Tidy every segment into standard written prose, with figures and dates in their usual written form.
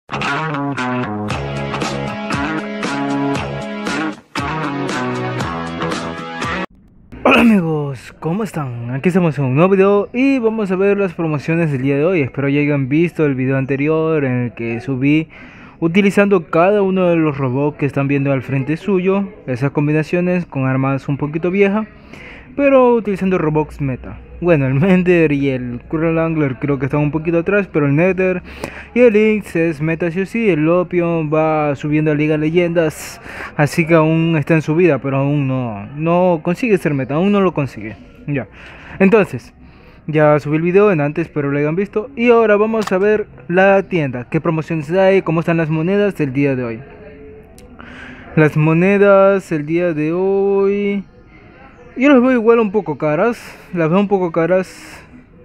Hola amigos, ¿cómo están? Aquí estamos en un nuevo video y vamos a ver las promociones del día de hoy. Espero ya hayan visto el video anterior en el que subí utilizando cada uno de los robots que están viendo al frente suyo. Esas combinaciones con armas un poquito viejas, pero utilizando robots meta. Bueno, el Mender y el Curl Angler creo que están un poquito atrás, pero el Nether y el Lynx es meta sí o sí. El Lopion va subiendo a Liga Leyendas, así que aún está en su vida, pero aún no consigue ser meta, aún no lo consigue. Ya, entonces, ya subí el video en antes, pero lo hayan visto. Y ahora vamos a ver la tienda, qué promociones hay, cómo están las monedas del día de hoy. Las monedas el día de hoy, yo las veo igual un poco caras. Las veo un poco caras.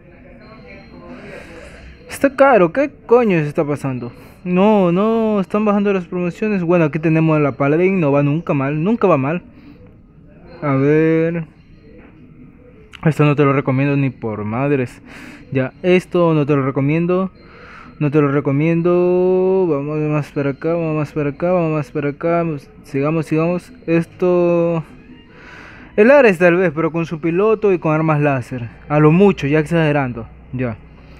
Está caro, ¿qué coño se está pasando? No, están bajando las promociones. Bueno, aquí tenemos la Paladin, no va nunca mal, nunca va mal. A ver. Esto no te lo recomiendo ni por madres. Ya, esto no te lo recomiendo. No te lo recomiendo. Vamos más para acá, vamos más para acá, vamos más para acá. Sigamos. Esto... El Ares tal vez, pero con su piloto y con armas láser. A lo mucho, ya exagerando. Ya.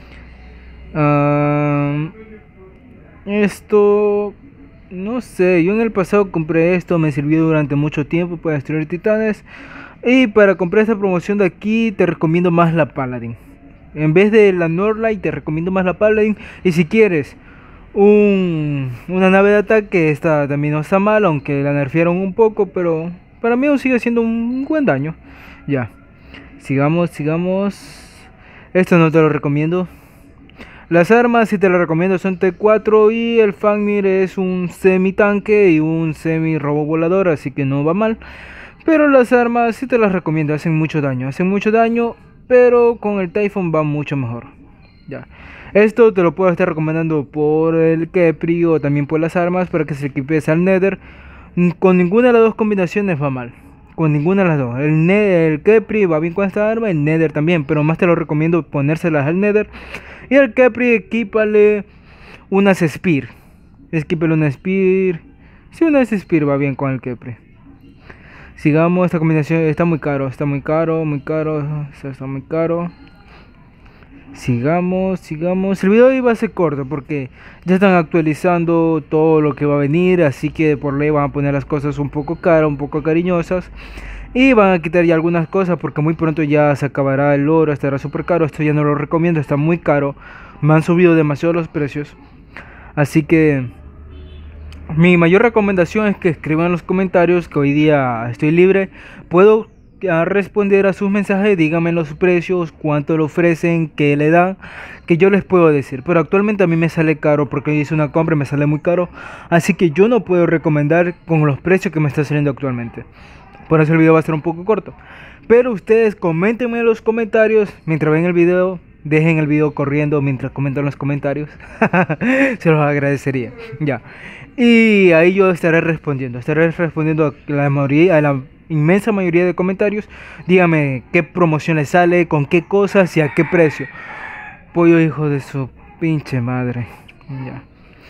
Esto... No sé, yo en el pasado compré esto, me sirvió durante mucho tiempo para destruir titanes. Y para comprar esta promoción de aquí te recomiendo más la Paladin. En vez de la Northlight te recomiendo más la Paladin. Y si quieres una nave de ataque, esta también no está mal, aunque la nerfearon un poco, pero para mí aún sigue siendo un buen daño. Ya, sigamos. Esto no te lo recomiendo. Las armas sí te lo recomiendo, son T4 y el Fafnir es un semi tanque y un semi robo volador, así que no va mal. Pero las armas sí te las recomiendo, hacen mucho daño, pero con el Typhon va mucho mejor. Ya. Esto te lo puedo estar recomendando por el Kepri o también por las armas para que se equipes al Nether. Con ninguna de las dos combinaciones va mal. Con ninguna de las dos. El Kepri va bien con esta arma, el Nether también, pero más te lo recomiendo ponérselas al Nether. Y al Kepri equípale unas Spear. Equípale una Spear. Si una Spear va bien con el Kepri. Sigamos, esta combinación está muy caro, está muy caro. Sigamos. El video iba a ser corto porque ya están actualizando todo lo que va a venir, así que por ley van a poner las cosas un poco caras, un poco cariñosas. Y van a quitar ya algunas cosas porque muy pronto ya se acabará el oro, estará súper caro. Esto ya no lo recomiendo, está muy caro. Me han subido demasiado los precios. Así que mi mayor recomendación es que escriban en los comentarios, que hoy día estoy libre. Puedo responder a sus mensajes, díganme los precios, cuánto le ofrecen, qué le dan, que yo les puedo decir. Pero actualmente a mí me sale caro porque hice una compra y me sale muy caro. Así que yo no puedo recomendar con los precios que me está saliendo actualmente. Por eso el video va a ser un poco corto. Pero ustedes coméntenme en los comentarios mientras ven el video. Dejen el video corriendo mientras comentan los comentarios. Se los agradecería. Ya. Y ahí yo estaré respondiendo. Estaré respondiendo a la inmensa mayoría de comentarios. Dígame qué promoción les sale, con qué cosas y a qué precio. Pollo hijo de su pinche madre. Ya.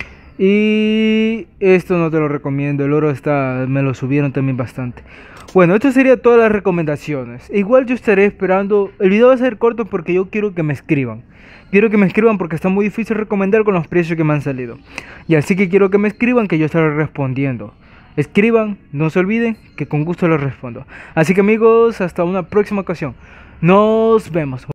Y esto no te lo recomiendo. El oro está, me lo subieron también bastante. Bueno, esto sería todas las recomendaciones. Igual yo estaré esperando. El video va a ser corto porque yo quiero que me escriban. Quiero que me escriban porque está muy difícil recomendar con los precios que me han salido. Y así que quiero que me escriban, que yo estaré respondiendo. Escriban, no se olviden que con gusto les respondo. Así que amigos, hasta una próxima ocasión. Nos vemos.